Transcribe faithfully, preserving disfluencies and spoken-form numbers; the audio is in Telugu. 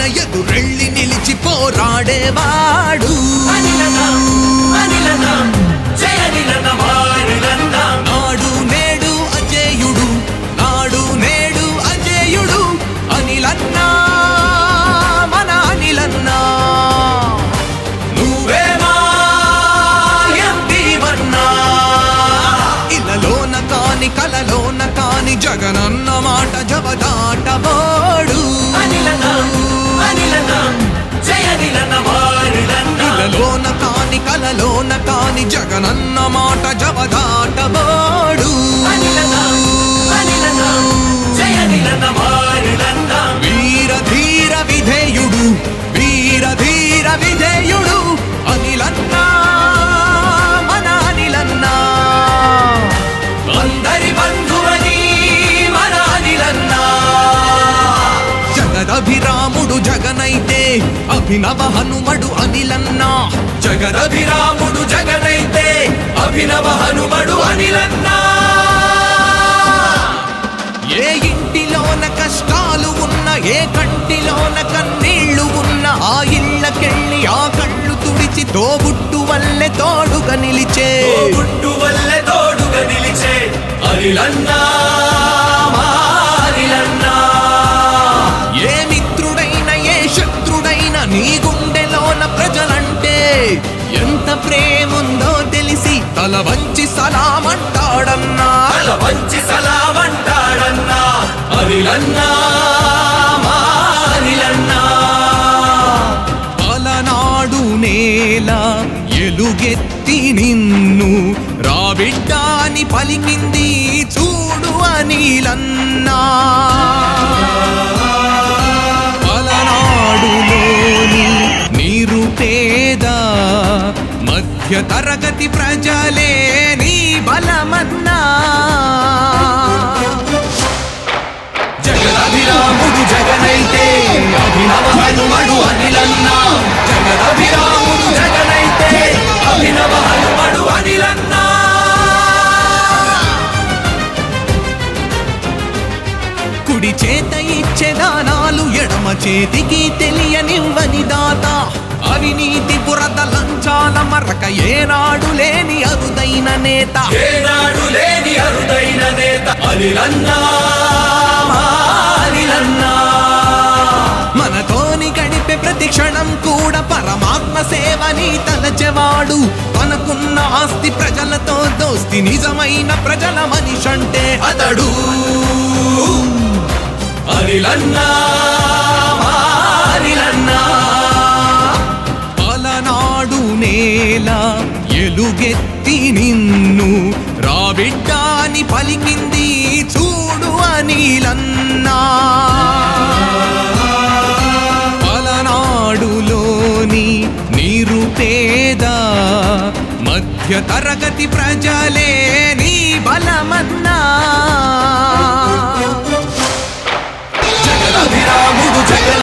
ఎదురెళ్ళి నిలిచి పోరాడేవాడు నాడు నేడు అజేయుడు నాడు నేడు అజేయుడు అనిలన్నా మన అనిలన్నా నువ్వేమా ఎంపీవన్నా ఇలలోన కాని కలలోన కాని జగనన్న మాట జవదాటబోడు ఇలలోన కాని కలలోన కాని జగనన్న మాట జవదాటబోడు వీర ధీర విధేయుడు వీర ధీర విధేయుడు అనిలన్నా మన అనిలన్నా అందరి బంధువని మన అనిలన్నా జగదభిరాముడు జగనైతే అభినవ హనుమడు అనిలన్నా జగదభిరాముడు జగనైతే అభినవ హనుమడు అనిలన్నా ఏ ఇంటిలోన కష్టాలు ఉన్న ఏ కంటిలోన కన్నీళ్లు ఉన్న ఆ ఇళ్ళకెళ్ళి ఆ కళ్ళు తుడిచి తోబుట్టు వల్లే తోడుగా నిలిచే తోబుట్టు వల్లే తోడుగా నిలిచే అనిలన్నా అనిలన్నా ఏ మిత్రుడైన ఏ శత్రుడైన నీ గుండెలోన ప్రజలంటే ఎంత ప్రేముందో తెలిసి తల వంచి సలామంటాడన్నా తల వంచి సలామంటాడన్నా అనిలన్నా అనిలన్నా అలనాడు నేల ఎలుగెత్తి నిన్ను రాబిడ్డాని పలికింది చూడు అనిలన్నా అలనాడులోని నిరుపేద మధ్య తరగతి ప్రజలే నీ బలమన్నా జగదభిరాముడు జగనైతే అభినవ హనుమడు అనిలన్నా జగదభిరాముడు జగనైతే అభినవ హనుమడు అనిలన్నా కుడి చేత ఇచ్చే దానాలు ఎడమ చేతికి తెలియనివ్వని దాత అవినీతి బురద లంచాల మరక ఏనాడు లేని అరుదైన నేత ఏనాడు లేని అరుదైన నేత అనిలన్నా అనిలన్నా మనతోని గడిపే ప్రతి క్షణం కూడా పరమాత్మ సేవని తలచెవాడు తనకున్న ఆస్తి ప్రజలతో దోస్తి నిజమైన ప్రజల మనిషంటే అతడు అనిలన్నా అనిలన్నా అలనాడు నేల ఎలుగెత్తి నిన్ను రాబిడ్డాని పలికింది చూడు అనిలన్నా అలనాడులోని నిరుపేద మధ్య తరగతి ప్రజలే నీ బలమన్నా జగదభిరాముడు జగ